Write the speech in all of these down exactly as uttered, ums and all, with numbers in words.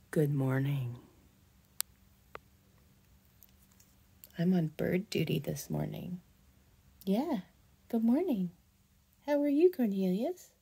Good morning. I'm on bird duty this morning. Yeah, good morning. How are you, Cornelius?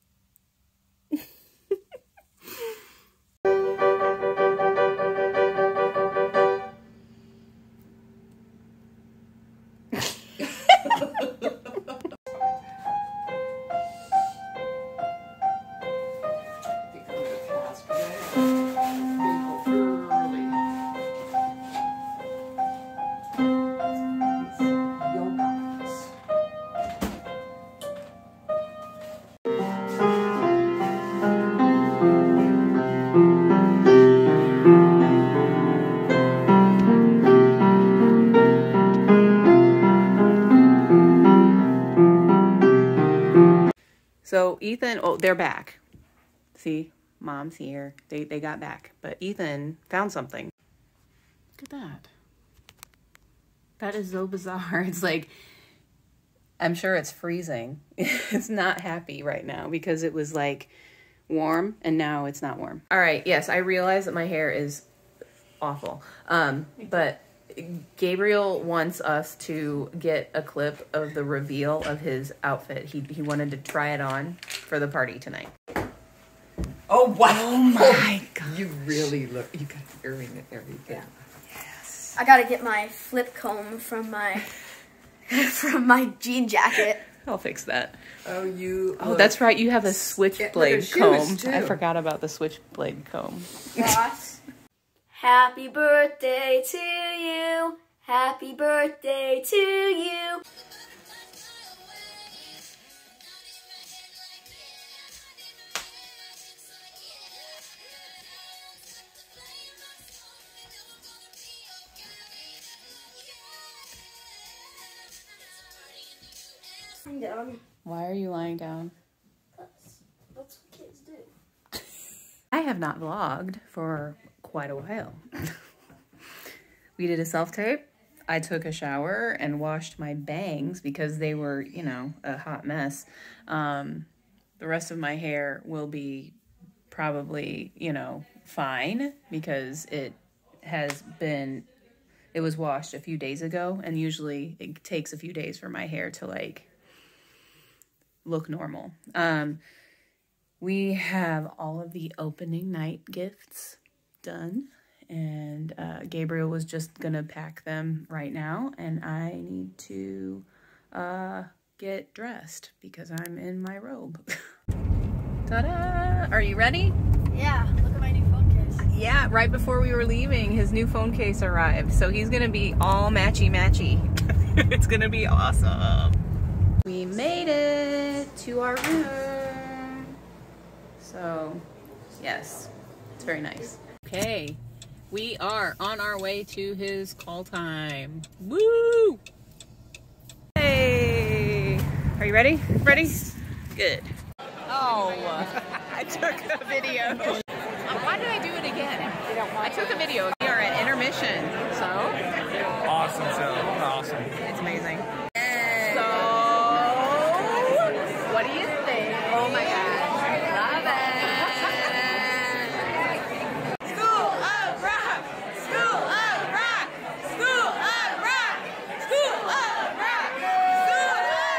So Ethan, oh, they're back. See, mom's here. They they got back. But Ethan found something. Look at that. That is so bizarre. It's like, I'm sure it's freezing. It's not happy right now because it was like warm and now it's not warm. All right, yes, I realize that my hair is awful. Um, but Gabriel wants us to get a clip of the reveal of his outfit. He he wanted to try it on for the party tonight. Oh, wow. Oh my god. You really look, you got the earring and everything. Yeah. Yes. I gotta get my flip comb from my from my jean jacket. I'll fix that. Oh, you. Oh, that's right. You have a switchblade yeah, comb. too. I forgot about the switchblade comb. Ross. Happy birthday to you. Happy birthday to you. I'm down. Why are you lying down? That's, that's what kids do. I have not vlogged for quite a while. We did a self-tape. I took a shower and washed my bangs because they were, you know, a hot mess. Um, the rest of my hair will be probably, you know, fine because it has been, it was washed a few days ago, and usually it takes a few days for my hair to like look normal. Um, we have all of the opening night gifts done, and uh, Gabriel was just gonna pack them right now, and I need to uh, get dressed because I'm in my robe. Ta-da! Are you ready? Yeah, look at my new phone case. Yeah, right before we were leaving, his new phone case arrived, so he's gonna be all matchy-matchy. It's gonna be awesome. We made it to our room. So, yes, it's very nice. Okay, we are on our way to his call time. Woo! Hey! Are you ready? Ready? Yes. Good. Oh, I took a video. Why did I do it again? I took a video. We are at intermission, so. Awesome show. Awesome. It's amazing. So, what do you think? Oh my gosh, love it. School of Rock! School of Rock! School of Rock! School of Rock! School of Rock!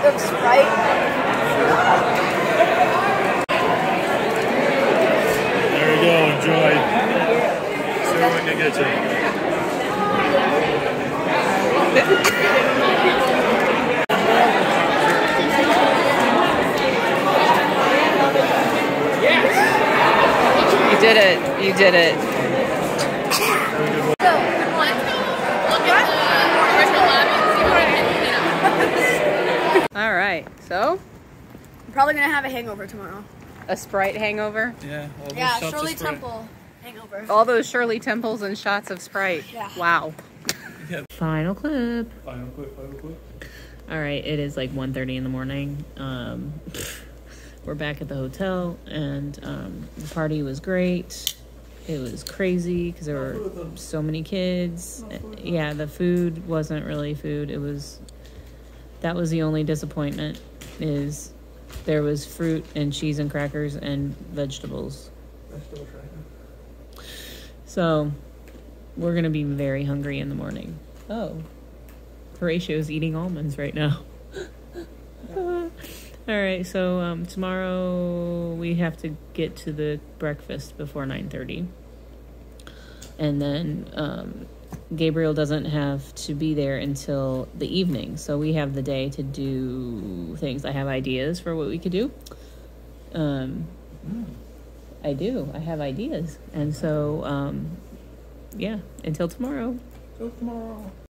Of Sprite. There we go. Enjoy. See when they get you. You did it. You did it. All right. So, I'm probably gonna have a hangover tomorrow. a Sprite hangover. Yeah. All those Yeah, shots of Shirley Sprite. Temple hangover. All those Shirley Temples and shots of Sprite. Yeah. Wow. Yeah. Final clip. Final clip. Final clip. All right, it is like one thirty in the morning. Um, we're back at the hotel, and um, the party was great. It was crazy because there were so many kids. Yeah, the food wasn't really food. It was, that was the only disappointment, is there was fruit and cheese and crackers and vegetables. So we're going to be very hungry in the morning. Oh. Horatio's eating almonds right now. All right, so um, tomorrow we have to get to the breakfast before nine thirty. And then um, Gabriel doesn't have to be there until the evening. So we have the day to do things. I have ideas for what we could do. Um, I do. I have ideas. And so, um, yeah, until tomorrow. Till tomorrow.